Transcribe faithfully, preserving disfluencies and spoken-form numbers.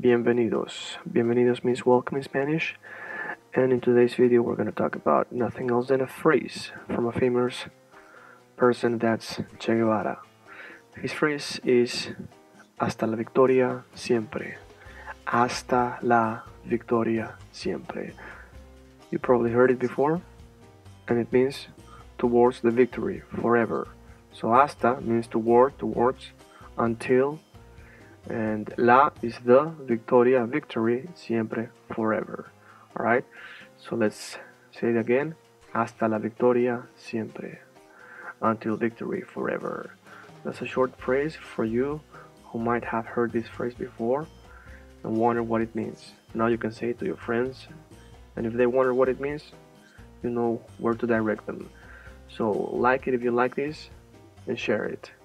Bienvenidos. Bienvenidos means welcome in Spanish. And in today's video, we're going to talk about nothing else than a phrase from a famous person, that's Che Guevara. His phrase is hasta la victoria siempre. Hasta la victoria siempre. You probably heard it before, and it means towards the victory, forever. So hasta means toward, towards, until, and la is the, victoria, victory, siempre, forever. Alright, so let's say it again. Hasta la victoria siempre. Until victory, forever. That's a short phrase for you who might have heard this phrase before and wonder what it means. Now you can say it to your friends, and if they wonder what it means, you know where to direct them. So like it if you like this, and share it.